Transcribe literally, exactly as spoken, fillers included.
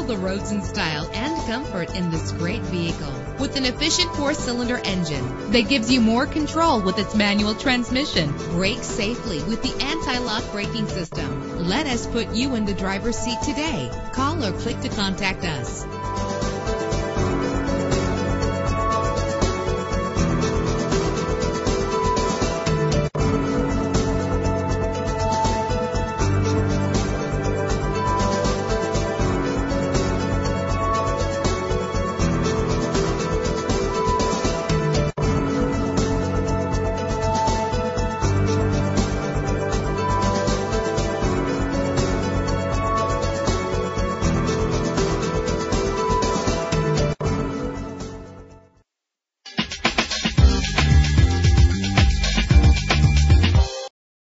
the roads in style and comfort in this great vehicle. With an efficient four-cylinder engine that gives you more control with its manual transmission. Brake safely with the anti-lock braking system. Let us put you in the driver's seat today. Call or click to contact us.